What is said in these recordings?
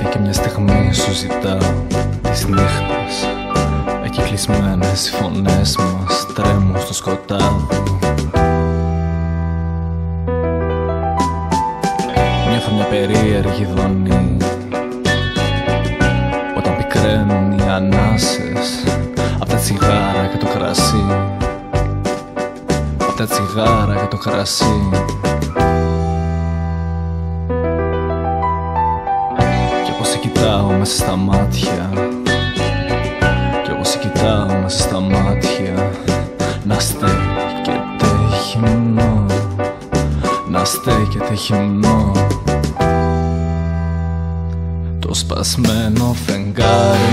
και μια στιγμή σου ζητάω τις νύχτες. Εκεί κλεισμένες οι φωνές μας τρέμουν στο σκοτάδι. Νιώθω μια περίεργη δονή όταν πικραίνουν οι ανάσες απ' τα τσιγάρα και το κρασί. Απ' τα τσιγάρα και το κρασί. Κι όπως σε κοιτάω μέσα στα μάτια, κι όπως σε κοιτάω μέσα στα μάτια, να στέκεται χυμνό, να στέκεται χυμνό το σπασμένο φεγγάρι.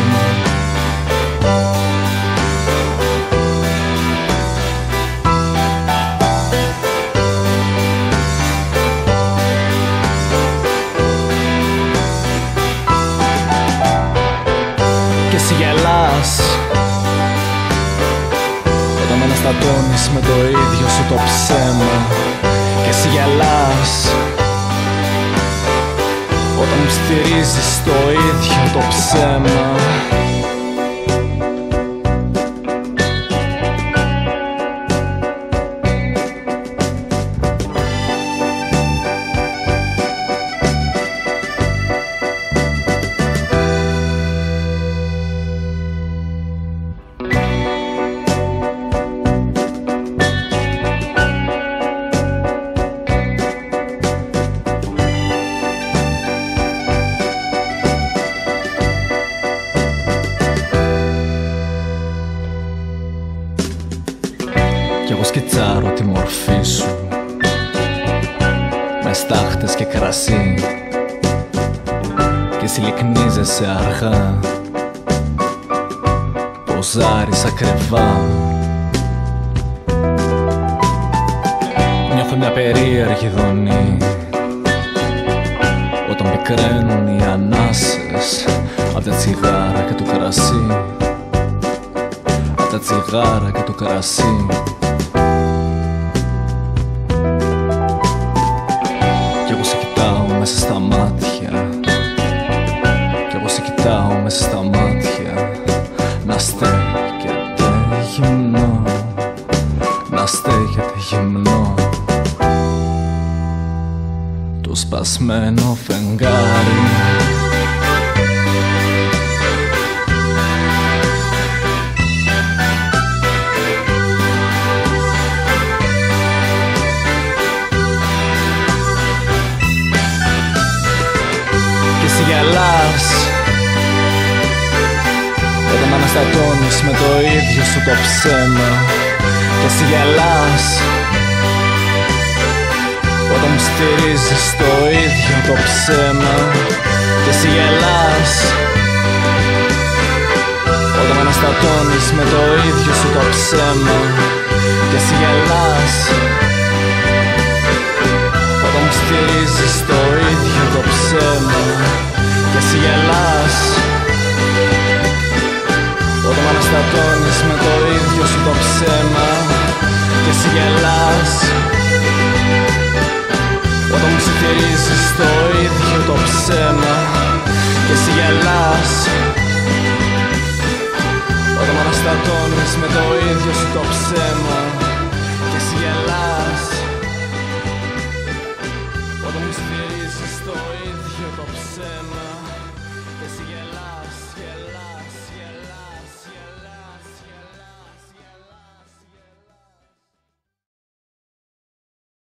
Και εσύ γελάς όταν με αναστατώνεις με το ίδιο σου το ψέμα. Και εσύ γελάς όταν μου στηρίζεις το ίδιο το ψέμα. Κι εγώ σκιτσάρω τη μορφή σου με στάχτες και κρασί, και εσύ λυκνίζεσαι αργά, ποζάρεις ακριβά. Νιώθω μια περίεργη δονή όταν πικραίνουν οι ανάσες απ' τα τσιγάρα και το κρασί. Απ' τα τσιγάρα και το κρασί. Μέσα στα μάτια, κι εγώ σε κοιτάω μέσα στα μάτια, να στέκεται γυμνό, να στέκεται γυμνό το σπασμένο φεγγάρι. Γελάς όταν με αναστατώνεις με το ίδιο σου το ψέμα. Και εσύ γελάς όταν μου στηρίζεις το ίδιο το ψέμα. Και εσύ γελάς όταν με αναστατώνεις με το ίδιο σου το ψέμα. Και εσύ γελάς όταν μου στηρίζεις το ίδιο το ψέμα. Και εσύ γελάς όταν με αναστατώνεις με το ίδιο σου το ψέμα. Και εσύ γελάς όταν μου στηρίζεις το ίδιο το ψέμα. Και εσύ γελάς όταν με αναστατώνεις με το ίδιο σου το ψέμα. Και εσύ γελάς όταν μου στηρίζεις το ίδιο το ψέμα.